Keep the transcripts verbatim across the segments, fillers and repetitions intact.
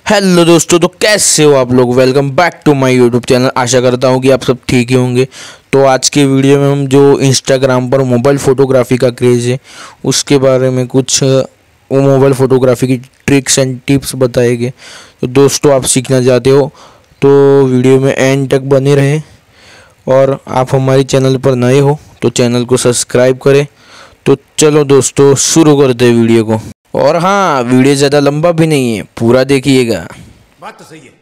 Hello दोस्तों, तो कैसे हो आप लोग। Welcome back to my YouTube channel. आशा करता हूँ कि आप सब ठीक ही होंगे। तो आज के वीडियो में हम जो इंस्टाग्राम पर मोबाइल फ़ोटोग्राफी का क्रेज़ है उसके बारे में कुछ वो मोबाइल फ़ोटोग्राफी की ट्रिक्स एंड टिप्स बताएंगे। तो दोस्तों, आप सीखना चाहते हो तो वीडियो में एंड तक बने रहें, और आप हमारे चैनल पर नए हो तो चैनल को सब्सक्राइब करें। तो चलो दोस्तों, शुरू करते हैं वीडियो को। और हाँ, वीडियो ज़्यादा लंबा भी नहीं है, पूरा देखिएगा। बात तो सही है।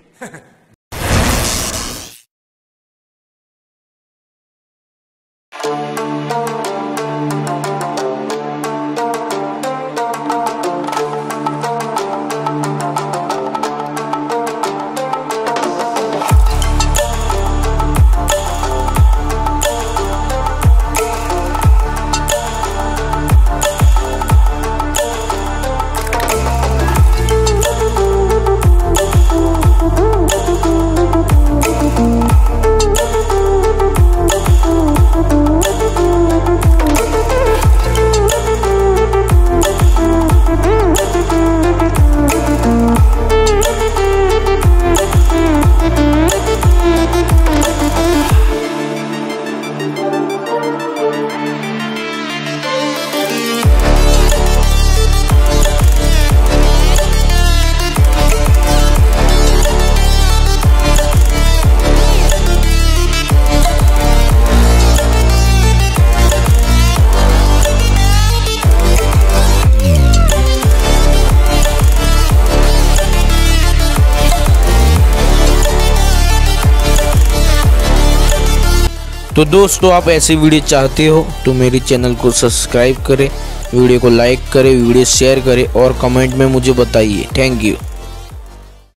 तो दोस्तों, आप ऐसी वीडियो चाहते हो तो मेरे चैनल को सब्सक्राइब करें, वीडियो को लाइक करें, वीडियो शेयर करें और कमेंट में मुझे बताइए। Thank you.